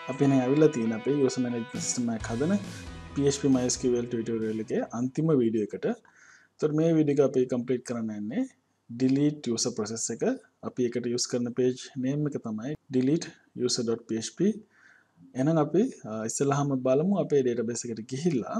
අපි දැන් ඇවිල්ලා තියෙන අපේ user management system එකක් හදන PHP MySQL tutorial එකේ අන්තිම වීඩියෝ එකට. ඒතර මේ වීඩියෝ එක අපි complete කරන්න යන්නේ delete user process එක. අපි එකට use කරන page name එක තමයි delete user.php. එහෙනම් අපි ඉස්සෙල්ලාම බලමු අපේ database එකට ගිහිල්ලා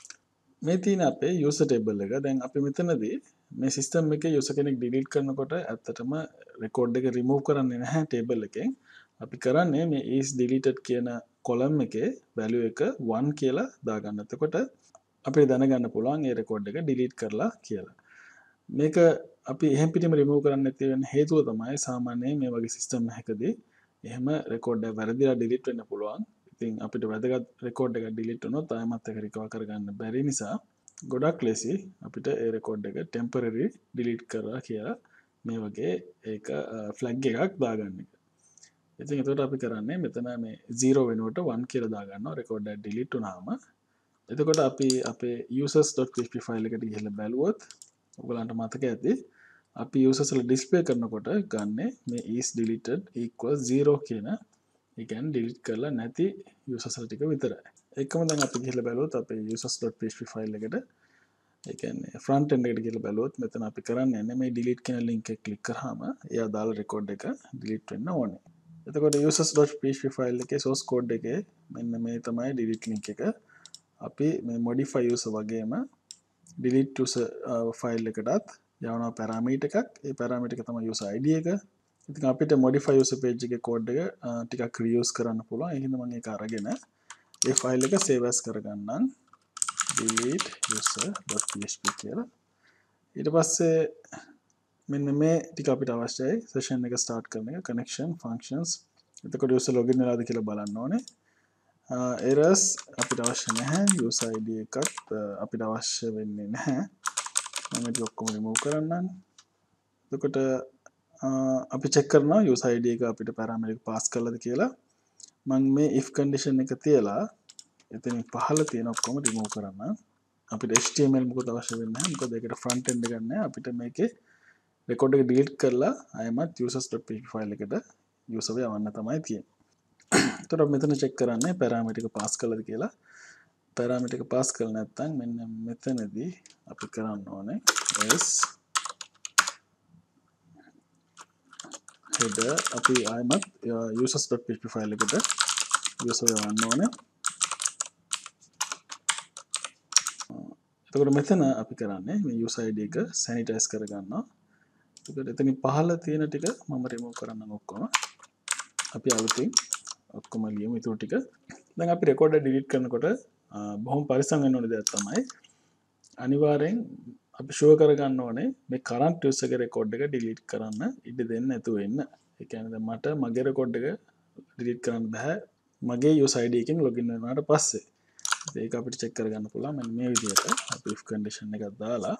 මේ තියෙන අපේ user table එක. දැන් අපි මෙතනදී මේ system එකේ user කෙනෙක් delete කරනකොට ඇත්තටම record එක remove කරන්නේ නැහැ table එකෙන්. අපි කරන්නේ මේ is deleted කියන column එකේ value එක 1 කියලා දාගන්න. එතකොට අපිට දැනගන්න පුළුවන් ඒ record එක delete කරලා කියලා. මේක අපි එහෙම් පිටින්ම remove කරන්න නැති වෙන හේතුව තමයි සාමාන්‍යයෙන් මේ වගේ system එකකදී එහෙම record එක වැරදිලා delete වෙන්න පුළුවන්. ඉතින් අපිට වැදගත් record එක delete වුණොත් ආයෙමත් ඒක recover කරගන්න බැරි නිසා ගොඩක් ලේසි අපිට ඒ record එක temporary delete කරලා කියලා මේ වගේ ඒක flag එකක් දාගන්න එක. ඉතින් එතකොට අපි කරන්නේ මෙතන මේ 0 වෙනුවට 1 කියලා දාගන්නවා record එක delete වුණාම. එතකොට අපි අපේ users.php file එකට ගිහිල්ලා බැලුවොත් ඔයගලන්ට මතක ඇති අපි users වල display කරනකොට ගන්නේ මේ is deleted equals 0 කියන ඒ කියන්නේ delete කරලා නැති users ටික විතරයි. ඒකම දැන් අපි ගිහිල්ලා බැලුවොත් අපේ users.php file එකට ඒ කියන්නේ front end එකට ගිහිල්ලා බැලුවොත් මෙතන අපි කරන්නේ මේ delete කියන link එක click කරාම එයා දාලා record එක delete වෙන්න ඕනේ. එතකොට users.php file එකේ source code එකේ මෙන්න මේ තමයි delete link එක. අපි මේ modify user වගේම delete user file එකටත් යවනවා parameter එකක්. ඒ parameter එක තමයි user id එක. ඉතින් අපිට modify user page එකේ code එක ටිකක් reuse කරන්න පුළුවන්. ඒ හින්දා මම ඒක අරගෙන ඒ file එක save as කරගන්නම්. delete user.php කියලා. ඊට පස්සේ මෙන්න මේ ටික අපිට අවශ්‍යයි session එක start කරන එක connection functions. එතකොට user login වෙලාද කියලා බලන්න ඕනේ. errors අපිට අවශ්‍ය නැහැ. user id එකත් අපිට අවශ්‍ය වෙන්නේ නැහැ. මම ඒක ඔක්කොම remove කරන්නම්. එතකොට අපි check කරනවා user id එක අපිට parameter එක pass කළාද කියලා. මම මේ if condition එක තියලා එතනින් පහළ තියෙන ඔක්කොම remove කරන්න. අපිට HTML මොකද අවශ්‍ය වෙන්නේ නැහැ. මොකද ඒකට front end එකක් නැහැ. අපිට මේකේ record එක delete කරලා ආයෙමත් users.php file එකට user යවන්න තමයි තියෙන්නේ. එතකොට මෙතන check කරන්නේ parameter එක pass කළාද කියලා. parameter එක pass කරලා නැත්නම් මෙන්න මෙතනදී අපි කරන්න ඕනේ else header අපි ආයෙමත් users.php file එකට user යවන්න ඕනේ. එතකොට මෙතන අපි කරන්නේ මේ user id එක sanitize කරගන්නවා. එතකොට එතනින් පහළ තියෙන ටික මම remove කරන්නම් ඔක්කොම. අපි අලුතින් ඔක්කොම ලියමු ඊටු ටික. දැන් අපි record එක delete කරනකොට බොහොම පරිස්සම් වෙන්න ඕනේ දෙයක් තමයි අනිවාර්යෙන් අපි show කරගන්න ඕනේ මේ current user ගේ record එක delete කරන්න ඉඩ දෙන්න නැතුව ඉන්න. ඒ කියන්නේ දැන් මට මගේ record එක delete කරන්න බෑ මගේ user id එකෙන් login වෙනාට පස්සේ. ඒක අපිට check කරගන්න පුළුවන් මෙන්න මේ විදිහට අපි if condition එකක් දාලා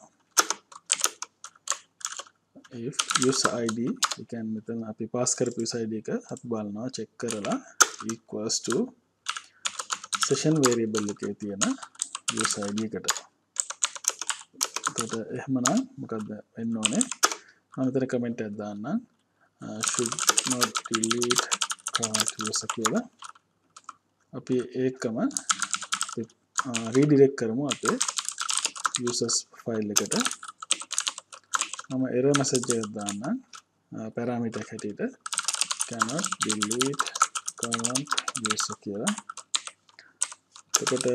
if user id ඒ කියන්නේ මෙතන අපි pass කරපු user id එක අපි බලනවා check කරලා equals to session variable එකේ තියෙන user id එකට. එතකොට එහෙමනම් මොකද්ද වෙන්න ඕනේ? මම මෙතන comment එකක් දාන්නම් should not delete current user කියලා. අපි ඒකම redirect කරමු අපේ users file එකට. මම error message එකක් දාන්නම් parameter එක හැටියට cannot delete current user කියලා. එතකොට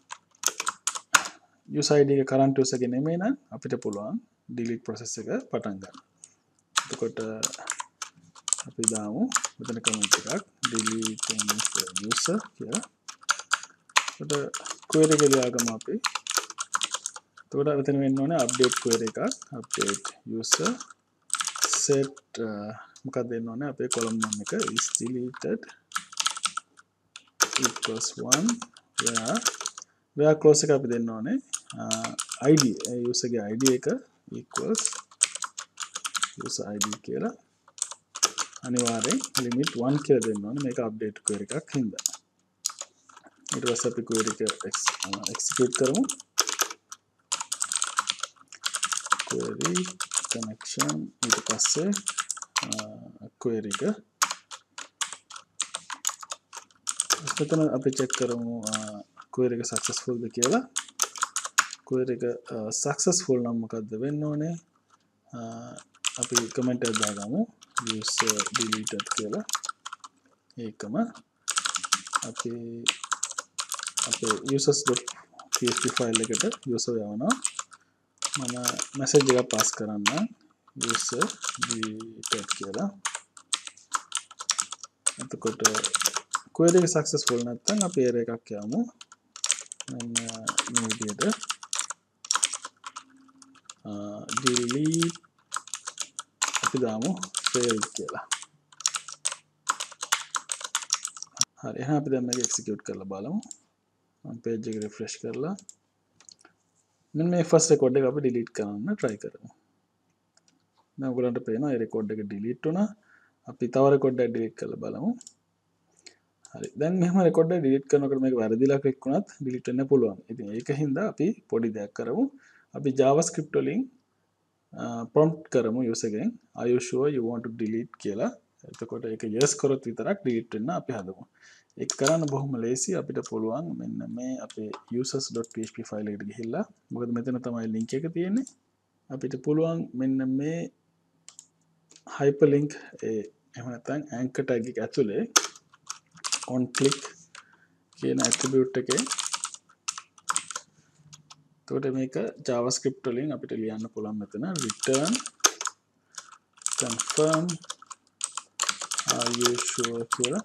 user id එක current user ගේ නෙමෙයි නම් අපිට පුළුවන් delete process එක පටන් ගන්න. එතකොට අපි දාමු මෙතන comment එකක් delete user කියලා. එතකොට query එක ලියාගමු අපි. එතකොට මෙතන වෙන්න ඕනේ update query එකක් update user set මොකක්ද දෙන්න ඕනේ අපේ column name එක is deleted equals 1 where close එක අපි දෙන්න ඕනේ id user ගේ id එක equals user id කියලා අනිවාර්යෙන් limit 1 කියලා දෙන්න ඕනේ මේක update query එකක් හින්දා. ඊට පස්සේ අපි query එක execute කරමු. query connection ඊට පස්සේ query එක මෙතන අපි චෙක් කරමු query එක successful ද කියලා. query එක successful නම් මොකක්ද වෙන්න ඕනේ? අපි comment එකක් දාගමු user deleted කියලා. ඒකම අපි අපේ users.php ෆයිල් එකට user යවනවා. මම message එකක් pass කරන්න user deleted කියලා. එතකොට query එක successful නැත්නම් අපි error එකක් යවමු. මෙන්න මේ විදිහට delete අපි දාමු failed කියලා. හරි එහෙනම් අපි දැන් මේක execute කරලා බලමු. මම page එක refresh කරලා මෙන්න මේ first record එක අපි delete කරන්න try කරමු. දැන් ඔයගලන්ට පේනවා මේ record එක delete වුණා. අපි තව record එකක් delete කරලා බලමු. හරි දැන් මෙහෙම record එක delete කරනකොට මේක වැරදිලා click වුණත් delete වෙන්න පුළුවන්. ඉතින් ඒකින්ද අපි පොඩි දෙයක් කරමු. අපි JavaScript වලින් prompt කරමු user ගෙන් are you sure you want to delete කියලා. එතකොට ඒක yes කරොත් විතරක් delete වෙන්න අපි හදමු. ඒක කරන්න බොහොම ලේසි. අපිට පුළුවන් මෙන්න මේ අපේ users.php ෆයිල් එකට ගිහිල්ලා මොකද මෙතන තමයි link එක තියෙන්නේ. අපිට පුළුවන් මෙන්න මේ hyperlink එහෙම නැත්නම් anchor tag එක ඇතුලේ on click කියන attribute එකේ එතකොට මේක JavaScript වලින් අපිට ලියන්න පුළුවන් මෙතන return confirm are you sure කියලා.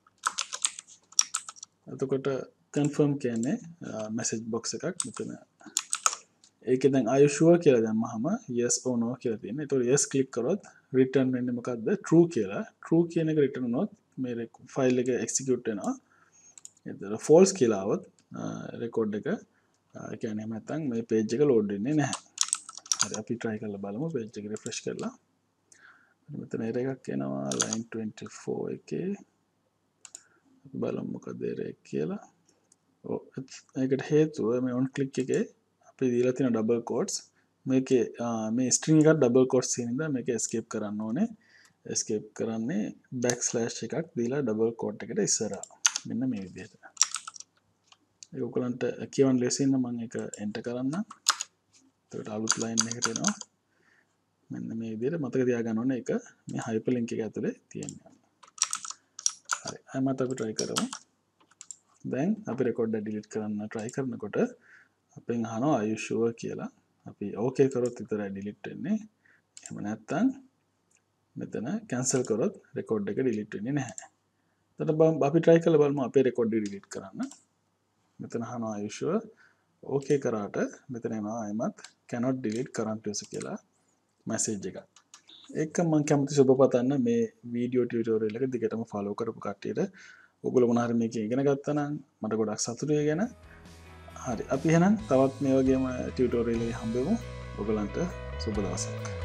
එතකොට confirm කියන්නේ message box එකක් මෙතන. ඒකේ දැන් are you sure කියලා දැම්මහම yes or no කියලා තියෙනවා. ඒතකොට yes click කරොත් return වෙන්නේ මොකද්ද? true කියලා. true කියන එක return වුණොත් මේ ෆයිල් එක execute වෙනවා. එතකොට false කියලා આવොත් record එක කියන්නේ එහෙම නැත්නම් මේ page එක load වෙන්නේ නැහැ. හරි අපි try කරලා බලමු page එක refresh කරලා. මෙතන error එකක් එනවා line 24 එකේ. අපි බලමු මොකද error එක කියලා. ඔව් ඒකට හේතුව මේ on click එකේ අපි දීලා තියෙන double quotes මේකේ මේ string එකක් double quotes තියෙන නිසා මේක escape කරන්න ඕනේ. escape කරන්නේ backslash එකක් දීලා double quote එකට ඉස්සරහා. මෙන්න මේ විදිහට. ඒක ඔයගලන්ට කියවන්න ලේසි නම් මම ඒක enter කරන්න. එතකොට අලුත් line එකකට එනවා. මෙන්න මේ විදිහට මතක තියාගන්න ඕනේ ඒක මේ hyperlink එක ඇතුලේ තියෙනවා. හරි. අයමත් අපි try කරමු. දැන් අපි record එක delete කරන්න try කරනකොට අපෙන් අහනවා are you sure කියලා. අපි okay කරොත් විතරයි delete වෙන්නේ. එහෙම නැත්නම් මෙතන cancel කරොත් record එක delete වෙන්නේ නැහැ. එතකොට අපි try කරලා බලමු අපේ record එක delete කරන්න. මෙතන අහනවා are you sure okay කරාට මෙතන එනවා අයමත් cannot delete current user කියලා message එකක්. ඒක මම කැමති සුබ පතන්න මේ වීඩියෝ ටියුටෝරියල් එක දිගටම follow කරපු කට්ටියට. ඔයගොල්ලෝ මොන හරි මේක ඉගෙන ගත්තා නම් මට ගොඩක් සතුටුයි ගැන. හරි අපි එහෙනම් තවත් මේ වගේම ටියුටෝරියල් එක හම්බෙමු. ඔයගලන්ට සුබ දවසක්.